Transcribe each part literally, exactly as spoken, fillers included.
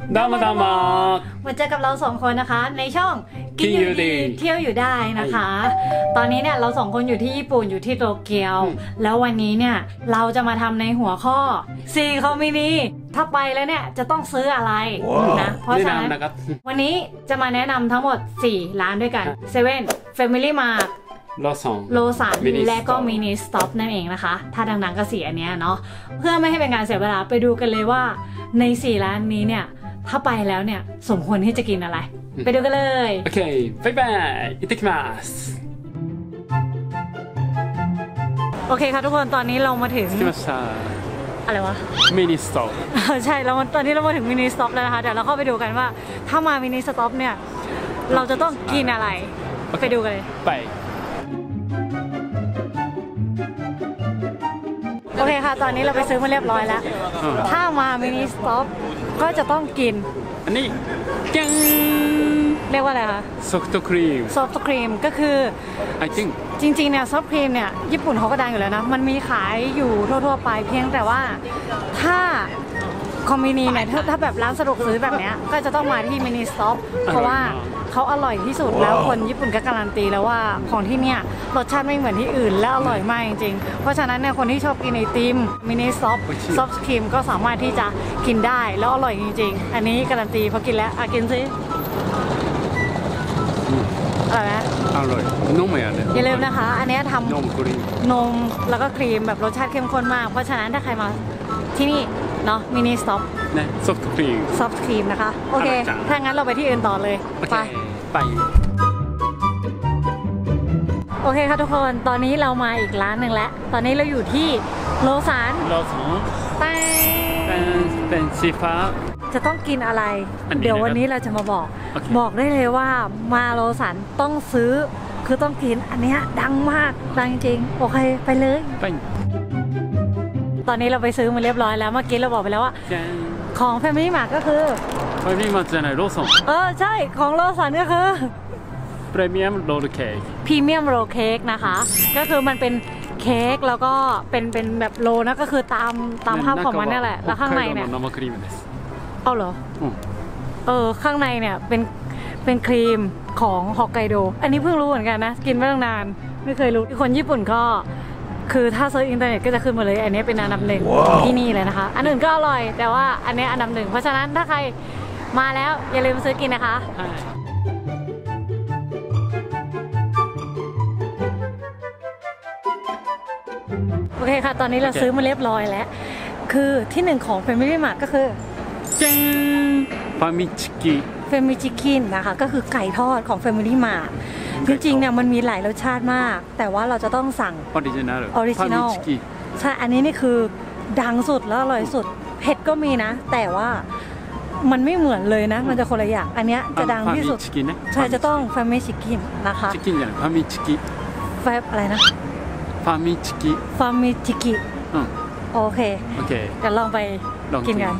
ดามาดามามาเจอกับเราสองคนนะคะในช่องกินอยู่ดีเที่ยวอยู่ได้นะคะตอนนี้เนี่ยเราสองคนอยู่ที่ญี่ปุ่นอยู่ที่โตเกียวแล้ววันนี้เนี่ยเราจะมาทำในหัวข้อสี่คอมมินีถ้าไปแล้วเนี่ยจะต้องซื้ออะไรนะเพราะฉะนั้นวันนี้จะมาแนะนำทั้งหมดสี่ร้านด้วยกันเซเว่น Family Martโลสันโลสันและก็มินิสต็อปนั่นเองนะคะถ้าดังๆก็สี่อันนี้เนาะเพื่อไม่ให้เป็นการเสียเวลาไปดูกันเลยว่าในสี่ร้านนี้เนี่ยถ้าไปแล้วเนี่ยสมควรที่จะกินอะไรไปดูกันเลยโอเคบายบายอิตาคิมัสโอเคค่ะทุกคนตอนนี้เรามาถึงอะไรวะมินิสต็อปใช่แล้วตอนนี้เรามาถึงมินิสต็อปแล้วนะคะเดี๋ยวเราเข้าไปดูกันว่าถ้ามามินิสต็อปเนี่ยเราจะต้องกินอะไรไปดูกันเลยไปโอเคค่ะตอนนี้เราไปซื้อมาเรียบร้อยแล้วถ้ามามินิสต็อปก็จะต้องกินอันนี้ยังเรียกว่าอะไรคะซอฟต์ครีมซอฟต์ครีมก็คือ I think จริงๆเนี่ยซอฟต์ครีมเนี่ยญี่ปุ่นเขาก็ดังอยู่แล้วนะมันมีขายอยู่ทั่วๆไปเพียงแต่ว่าถ้าคอมมินีเนี่ยถ้าแบบร้านสะดวกซื้อแบบนี้ก็จะต้องมาที่มินิสต็อปเพราะว่าเขาอร่อยที่สุดแล้วคนญี่ปุ่นก็การันตีแล้วว่าของที่เนี่ยรสชาติไม่เหมือนที่อื่นและอร่อยมากจริงๆเพราะฉะนั้นเนี่ยคนที่ชอบกินไอติมมินิซอฟซอฟต์ครีมก็สามารถที่จะกินได้แล้วอร่อยจริงๆอันนี้การันตีพอกินแล้วอ่ะกินซิอร่อยไหมอร่อยนมอย่างเนี้ยอย่าลืมนะคะอันนี้ทำนมครีมนมแล้วก็ครีมแบบรสชาติเข้มข้นมากเพราะฉะนั้นถ้าใครมาที่นี่เนาะมินิสต็อปซอฟต์ครีมซอฟต์ครีมนะคะโอเคถ้างั้นเราไปที่อื่นต่อเลยไปไปโอเคค่ะทุกคนตอนนี้เรามาอีกร้านหนึ่งแล้วตอนนี้เราอยู่ที่โลสันโลสันเป็นเป็นสีฟ้าจะต้องกินอะไรเดี๋ยววันนี้เราจะมาบอกบอกได้เลยว่ามาโลสันต้องซื้อคือต้องกินอันนี้ดังมากดังจริงโอเคไปเลยไปตอนนี้เราไปซื้อมาเรียบร้อยแล้วเมื่อกี้เราบอกไปแล้วว่าของ Family Mart ก็คือ Family Mart จะไหนโลสันเออใช่ของโลสันก็คือพรีเมียมโรลเค้กพรีเมียมโรลเค้กนะคะก็คือมันเป็นเค้กแล้วก็เป็นเป็นแบบโรลนะก็คือตามตามภาพของมันนี่แหละแล้วข้างในเนี่ยเอาเหรอเออข้างในเนี่ยเป็นเป็นครีมของฮอกไกโดอันนี้เพิ่งรู้เหมือนกันนะกินมาตั้งนานไม่เคยรู้คนญี่ปุ่นก็คือถ้าเซิร์ชอินเทอร์เน็ตก็จะขึ้นมาเลยอันนี้เป็นอันดับหนึ่งที่นี่เลยนะคะอันอื่นก็อร่อยแต่ว่าอันนี้อันดับหนึ่งเพราะฉะนั้นถ้าใครมาแล้วอย่าลืมซื้อกินนะคะโอเคค่ะตอนนี้เราซื้อมาเรียบร้อยแล้วคือที่หนึ่งของ Family Mart ก็คือจังฟามิชิกิเฟมิชิคินนะคะก็คือไก่ทอดของ Family Mart จริงๆเนี่ยมันมีหลายรสชาติมากแต่ว่าเราจะต้องสั่งออริจินัลออริจินัลใช่อันนี้นี่คือดังสุดแล้วอร่อยสุดเผ็ดก็มีนะแต่ว่ามันไม่เหมือนเลยนะมันจะคนละอย่างอันนี้จะดังที่สุดใช่จะต้องฟามิชิกินนะคะชิกินอย่างฟามิชิกิแฟบอะไรนะฟามิชิกิฟามิชิกิโอเคโอเคเดี๋ยวลองไปกินกัน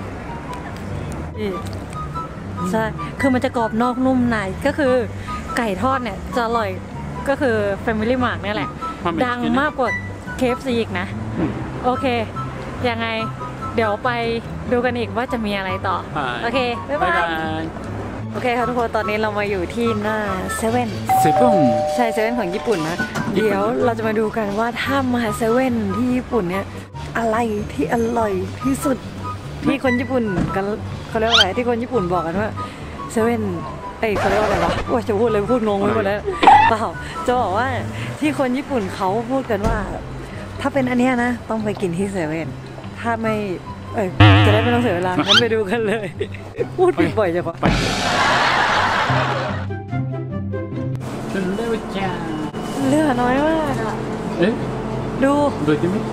ใช่คือมันจะกรอบนอกนุ่มในก็คือไก่ทอดเนี่ยจะอร่อยก็คือ Family Mart นี่แหละดังมากกว่า เค เอฟ ซี อีกนะโอเคยังไงเดี๋ยวไปดูกันอีกว่าจะมีอะไรต่อโอเคบ๊ายบายโอเคค่ะทุกคนตอนนี้เรามาอยู่ที่หน้าเซเว่นเซเว่นใช่เซเว่นของญี่ปุ่นนะเดี๋ยวเราจะมาดูกันว่าถ้ามาเซเว่นที่ญี่ปุ่นเนี่ยอะไรที่อร่อยที่สุดที่คนญี่ปุ่นกันเขาเรียกว่าอะไรที่คนญี่ปุ่นบอกกันว่าเซเว่นเอ้ยเขาเรียกว่าอะไรวะว่าจะพูดเลยพูดงงไปหมดแล้วเปล่าจะบอกว่าที่คนญี่ปุ่นเขาพูดกันว่าถ้าเป็นอันนี้นะต้องไปกินที่เซเว่นถ้าไม่เอ้ยจะได้ไม่ต้องเสียเวลางั้นไปดูกันเลยพูดบ่อยจังวะเหลือน้อยมากอ่ะเอ๊ะดูดูดิมิ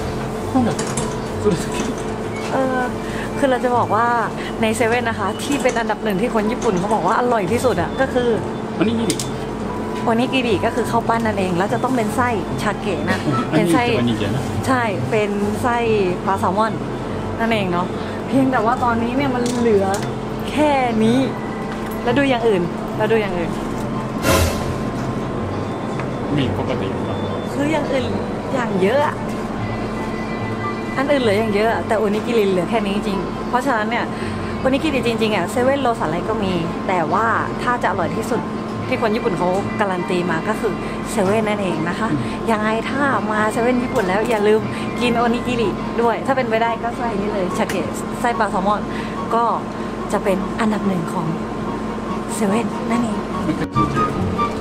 เออคือเราจะบอกว่าในเซเว่นนะคะที่เป็นอันดับหนึ่งที่คนญี่ปุ่นเขาบอกว่าอร่อยที่สุดอ่ะก็คือวันนี้กิริวันนี้กิริก็คือข้าวปั้นนั่นเองแล้วจะต้องเป็นไส้ชาเกะนะเป็นไส้ใช่เป็นไส้ปลาแซลมอนนั่นเองเนาะเพียงแต่ว่าตอนนี้เนี่ยมันเหลือแค่นี้แล้วดูอย่างอื่นแล้วดูอย่างอื่นมีปกติคืออย่างอื่นอย่างเยอะอันอื่นเหลืออย่างเยอะแต่โอนิกิริเหลือแค่นี้จริงเพราะฉะนั้นเนี่ยโอนิกิริจริงๆอ่ะเซเว่นโรสันไรก็มี แต่ว่าถ้าจะอร่อยที่สุดที่คนญี่ปุ่นเขาการันตีมาก็คือเซเว่นนั่นเองนะคะยังไงถ้ามาเซเว่นญี่ปุ่นแล้วอย่าลืมกินโอนิกิริด้วยถ้าเป็นไปได้ก็ไส้นี้เลยชาเกะไส้ปลาแซลมอนก็จะเป็นอันดับหนึ่งของเซเว่นนั่นเองมันคือ